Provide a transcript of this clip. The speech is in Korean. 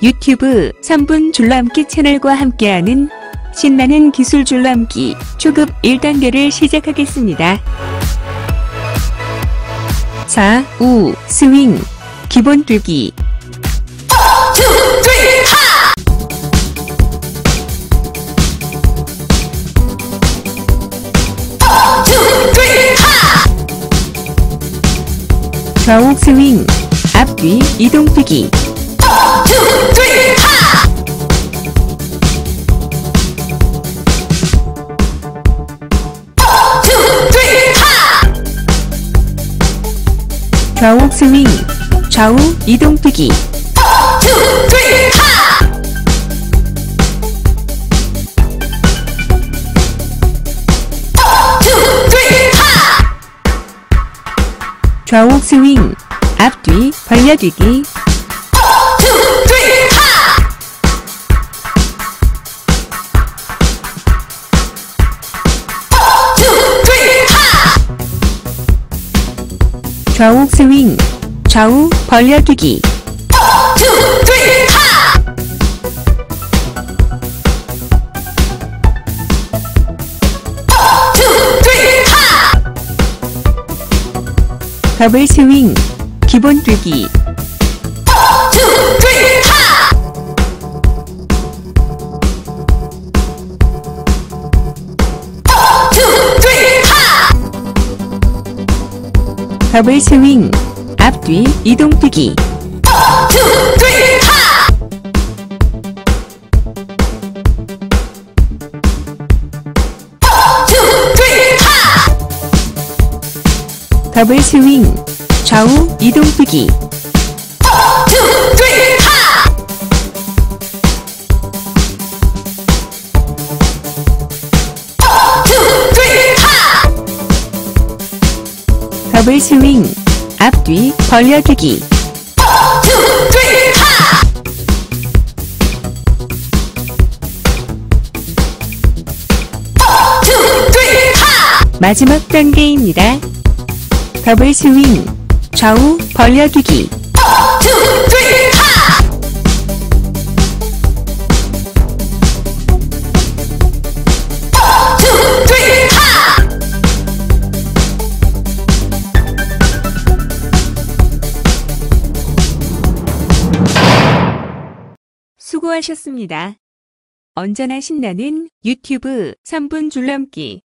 유튜브 3분 줄넘기 채널과 함께하는 신나는 기술 줄넘기 초급 1단계를 시작하겠습니다. 좌우 스윙 기본 뛰기. 좌우 스윙 앞뒤 이동 뛰기. 좌우 스윙 좌우 이동 뛰기. 좌우 스윙 앞뒤 벌려뛰기. 좌우 스윙 좌우 벌려뛰기. 더블 스윙 기본 뛰기. 더블 스윙 앞뒤 이동 뛰기. 더블 스윙 좌우 이동 뛰기. 더블 스윙 앞뒤 벌려뛰기. 마지막 단계입니다. 더블 스윙 좌우 벌려뛰기. 수고하셨습니다. 언제나 신나는 유튜브 3분 줄넘기